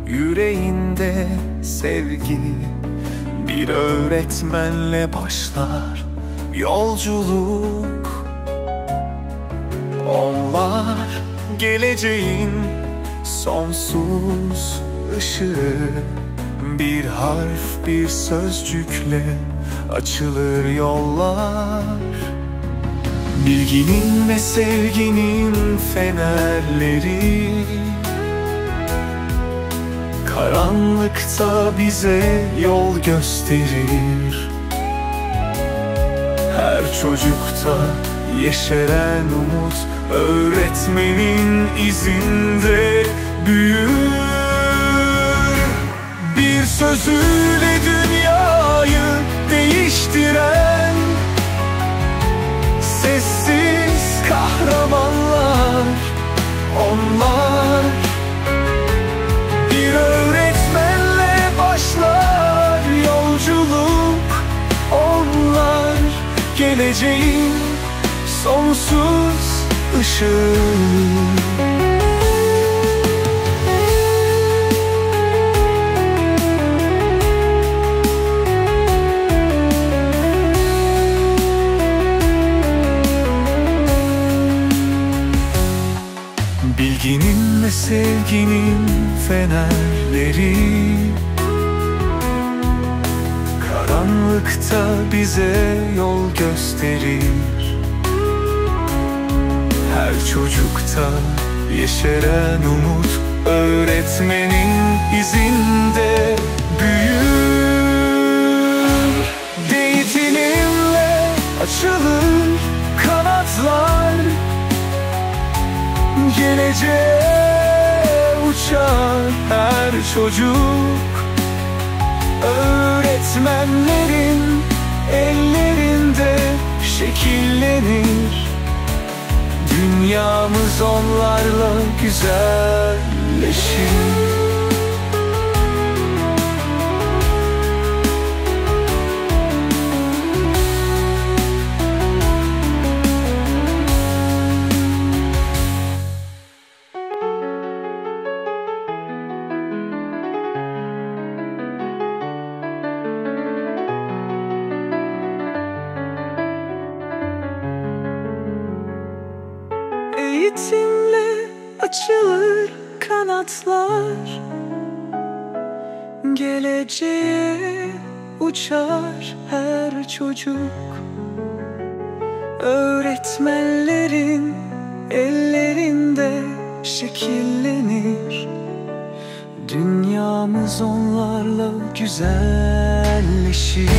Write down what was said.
Yüreğinde sevgi bir öğretmenle başlar yolculuk. Onlar geleceğin sonsuz ışığı. Bir harf, bir sözcükle açılır yollar. Bilginin ve sevginin fenerleri karanlıkta bize yol gösterir. Her çocukta yeşeren umut öğretmenin izinde büyür. Bir sözüyle dünyayı değiştiren sessiz kahramanlar onlar. Bir öğretmenle başlar yolculuk. Onlar geleceğin sonsuz ışığı. Bilginin ve sevginin fenerleri karanlıkta bize yol gösterir. Her çocukta yeşeren umut öğretmenin izinde büyür. Eğitimle açılır kanatlar, geleceğe uçar her çocuk. Öğretmenlerin ellerinde şekillenir. Dünyamız onlarla güzelleşir. Eğitimle açılır kanatlar, geleceğe uçar her çocuk. Öğretmenlerin ellerinde şekillenir. Dünyamız onlarla güzelleşir.